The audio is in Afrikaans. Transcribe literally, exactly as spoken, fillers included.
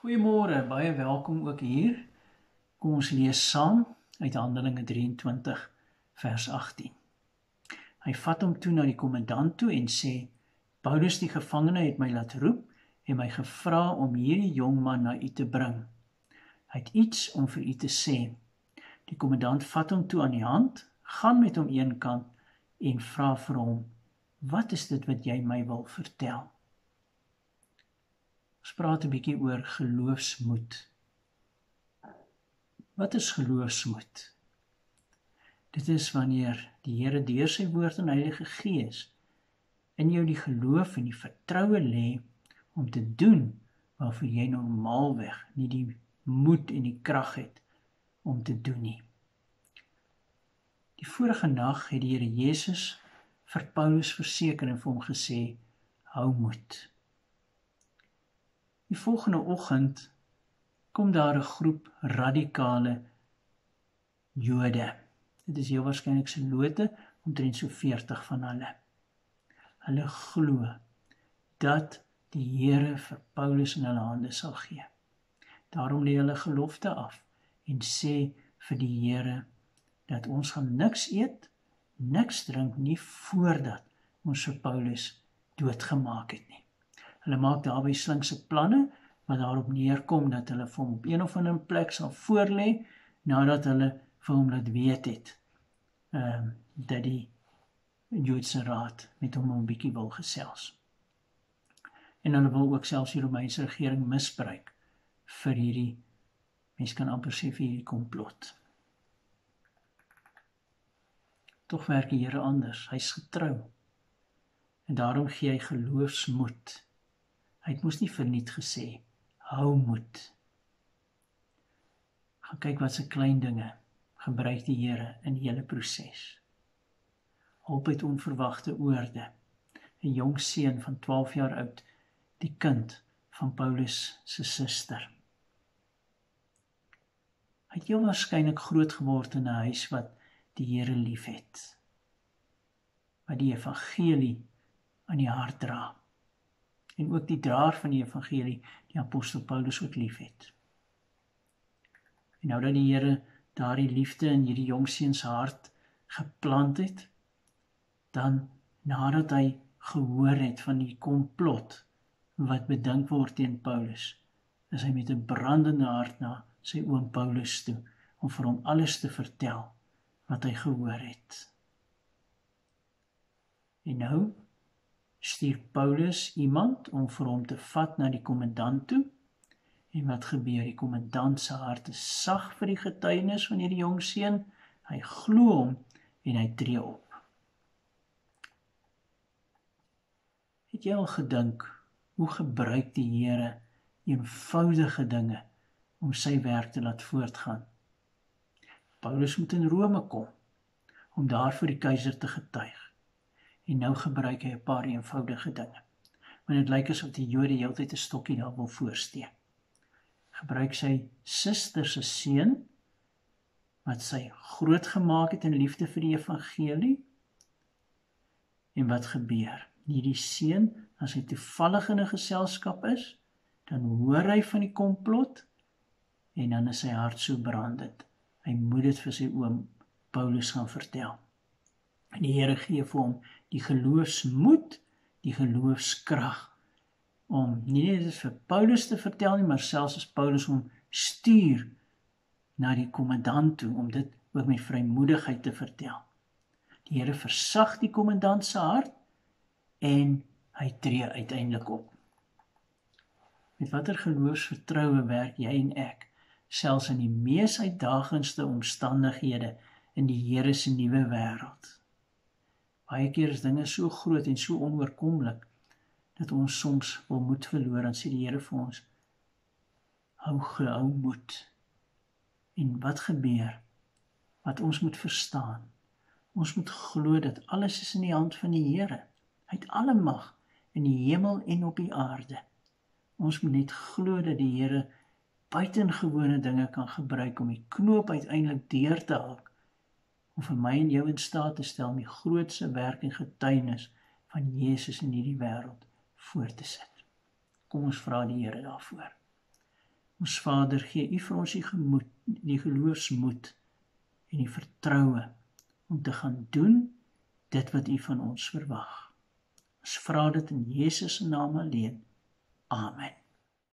Goeiemôre, baie welkom ook hier. Kom ons lees saam uit Handelinge drieëntwintig vers agttien. Hy vat hom toe na die kommandant toe en sê: Paulus die gevangene het my laat roep en my gevra om hierdie jongman na u te bring. Hy het iets om vir u te sê. Die kommandant vat hom toe aan die hand, gaan met hom een kant en vra vir hom: Wat is dit wat jy my wil vertel? Ons praat 'n bietjie oor geloofsmoed. Wat is geloofsmoed? Dit is wanneer die Here deur sy woord en Heilige Gees in jou die geloof en die vertroue lê om te doen waarvoor jy normaalweg nie die moed en die krag het om te doen nie. Die vorige nag het die Here Jesus vir Paulus verseker en vir hom gesê: Hou moed. Die volgende oggend kom daar 'n groep radikale Jode. Dit is heel waarskynlik Zelote, omtrent so veertig van hulle. Hulle glo dat die Here vir Paulus in hulle hande sal gee. Daarom lê hulle gelofte af en sê vir die Here dat ons gaan niks eet, niks drink nie voordat ons vir Paulus doodgemaak het nie. Hulle maak daarby slinkse planne wat daarop neerkom dat hulle vir hom op een of ander plek sal voorlê nadat hulle vir hom laat weet het uh, dat die Joodse raad met hom 'n bietjie wil gesels. En hulle wil ook selfs die Romeinse regering misbruik vir hierdie, mens kan amper sê vir hierdie komplot. Tog werk die Here anders, hy's getrou. En daarom gee hy geloofsmoed. Hy het mos nie verniet gesê, hou moed. Gaan kyk wat se klein dinge gebruik die Here in die hele proses. Hulp uit onverwagte oorde. 'n Jong seun van twaalf jaar oud, die kind van Paulus se suster. Hy het heel waarskynlik groot geword in 'n huis wat die Here liefhet, wat die evangelie aan die hart dra, en ook die draer van die evangelie, die apostel Paulus, ook liefhet. En nou dat die Here daardie liefde in hierdie jong seun se hart geplant het, dan nadat hy gehoor het van die komplot wat bedink word teen Paulus, is hy met 'n brandende hart na sy oom Paulus toe, om vir hom alles te vertel wat hy gehoor het. En nou stuur Paulus iemand om vir hom te vat na die kommandant toe, en wat gebeur? Die kommandant se hart is sag vir die getuienis van hierdie jong seun, hy glo hom en hy tree op. Het jy al gedink, hoe gebruik die Here eenvoudige dinge om sy werk te laat voortgaan? Paulus moet in Rome kom, om daar vir die keiser te getuig. En nou gebruik hy 'n paar eenvoudige dinge. Want dit lyk asof die Jode heeltyd 'n stokkie daar wil voorsteek. Gebruik sy suster se seun, wat sy groot gemaak het in liefde vir die evangelie. En wat gebeur? Hierdie seun, as hy toevallig in 'n geselskap is, dan hoor hy van die komplot, en dan is sy hart so brandend. Hy moet dit vir sy oom Paulus gaan vertel. En die Here gee vir hom die geloofsmoed, die geloofskrag, om nie net vir Paulus te vertel nie, maar selfs as Paulus hom stuur na die kommandant toe, om dit ook met vrymoedigheid te vertel. Die Here versag die kommandant se hart, en hy tree uiteindelik op. Met watter geloofsvertroue werk jy en ek, selfs in die mees uitdagendste omstandighede in die Here se nuwe wêreld. Baie keer is dinge so groot en so onoorkomlik, dat ons soms wil moed verloor, en sê die Here vir ons: hou gehou moed. En wat gebeur? Wat ons moet verstaan, ons moet glo dat alles is in die hand van die Here. Hy het alle mag in die hemel en op die aarde. Ons moet net glo dat die Here buitengewone dinge kan gebruik om die knoop uiteindelik deur te haak, om vir my en jou in staat te stel om die grootste werk en getuienis van Jesus in hierdie wêreld voor te sit. Kom ons vra die Here daarvoor. Ons Vader, gee U vir ons die gemoed, die geloofsmoed en die vertroue om te gaan doen dit wat U van ons verwag. Ons vra dit in Jesus se naam alleen. Amen.